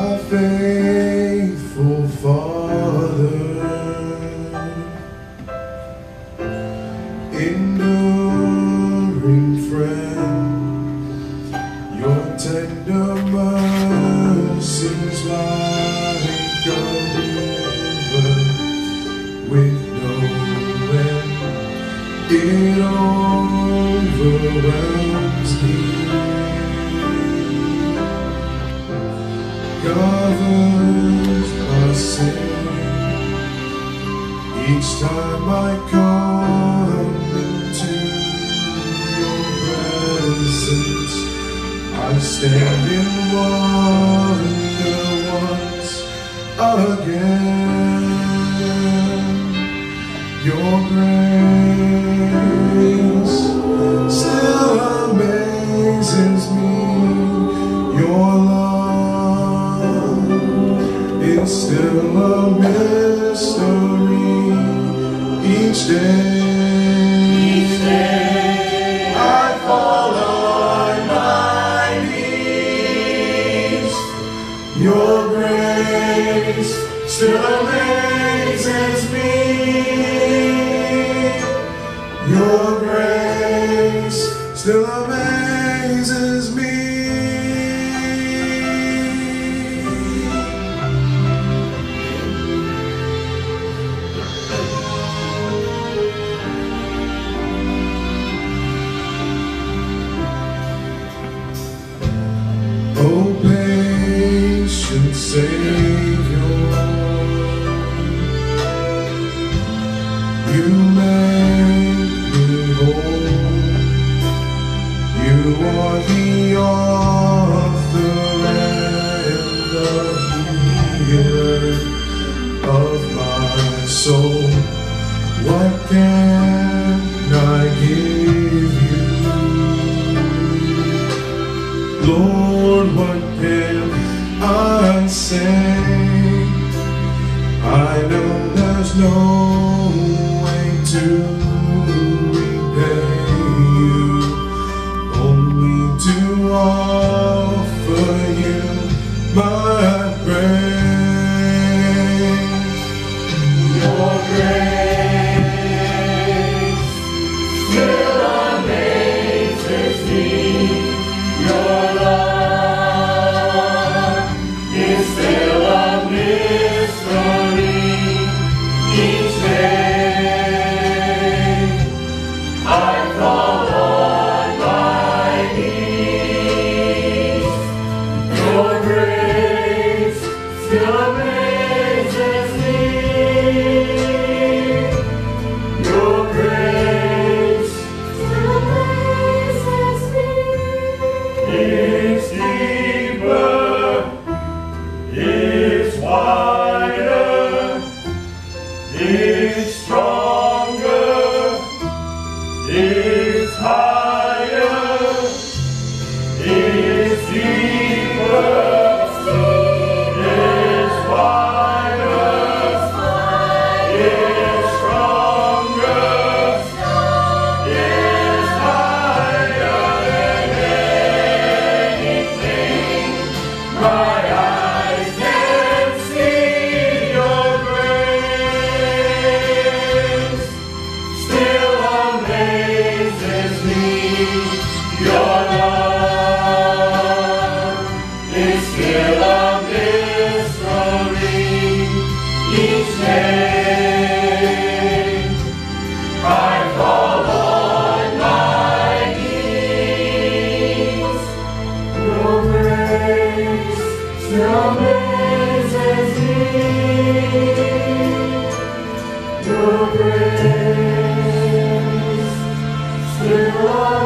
my faithful Father, enduring friend, your tender mercies like a river with no end. It overwhelms me, covers my sin. Each time I come into your presence, I stand in wonder once again. Your grace still amazes me. Your love is still a mystery. Each day I fall on my knees. Your grace still amazes me. Your grace still amazes me. Oh, patient Savior, you make me whole. You are the author and the healer of my soul. What can I give you, Lord? What can I say? I know there's no way to repay you, only to offer you my praise. Your grace still amazes me. Your love is still a mystery. Each day I fall on my knees. Your grace still amazes me. Your grace still amazes me. It's deeper, it's wider, it's stronger, it's higher, it's deeper, it's wider, it's stronger, it's higher than anything my eyes can see. Your grace still amazes me. Your love is still a mystery. Each day I fall on my knees. Your grace still amazes me. Your grace still